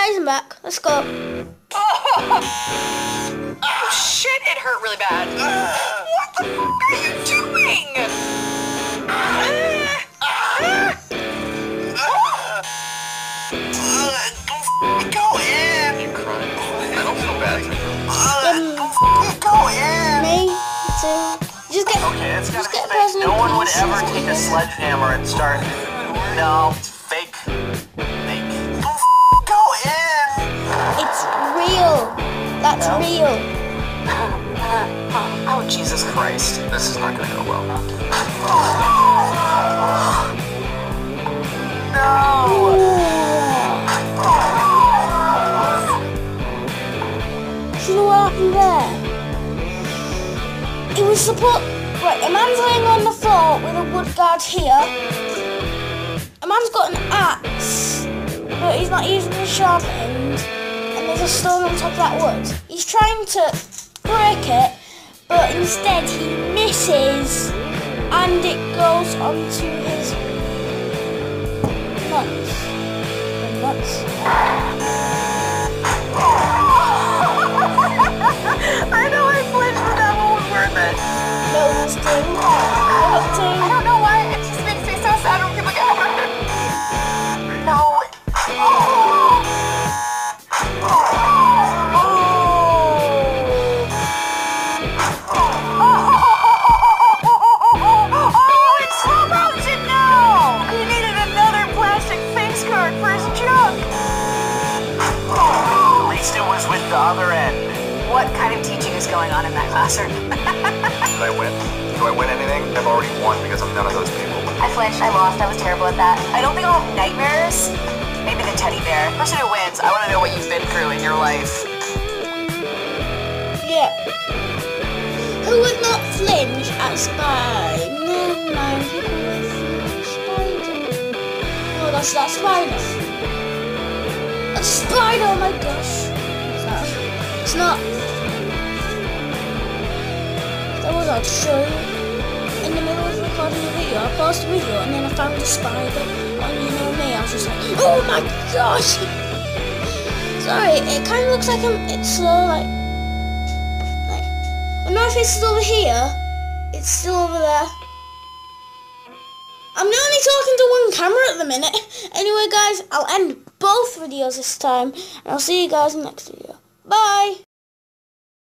guys, I'm back. Let's go. Oh shit, it hurt really bad. What the fuck are you doing? Go in. You're crying. I don't feel bad. Go in. Me too. Just get. Okay, it's gotta Just be get fake. personal No one would pieces ever of take a it. sledgehammer and start. No, it's fake. Fake. Go in. It's real. That's real. Oh, Jesus Christ. This is not gonna go well. No. Do you know what happened there? It was supposed. Right, a man's laying on the floor with a wood guard here. A man's got an axe, but he's not using the sharp end. And there's a stone on top of that wood. He's trying to break it, but instead he misses, and it goes onto his nuts. The nuts. I know I flinched, but that one was worth it. No, there's two. I got two. I don't know why. It just makes me so sad when people get hurt. No. Oh, it's slow motion now. He needed another plastic face guard for his junk. At least it was with the other end. What kind of teaching is going on in that classroom? Did I win? Do I win anything? I've already won because I'm none of those people. I flinched, I lost, I was terrible at that. I don't think I'll have nightmares. Maybe the teddy bear. Person who wins, I want to know what you've been through in your life. Yeah. Who would not flinch at Spider? No, people would flinch Spider. Oh, that's that spider. A spider, oh my gosh. It's not. That was hard to show you. In the middle of recording a video, I paused the video and then I found a spider. And you know me, I was just like, oh my gosh! Sorry, it kind of looks like it's slow, like. But now if it's over here, it's still over there. I'm only talking to one camera at the minute. Anyway guys, I'll end both videos this time. And I'll see you guys in the next video. Bye!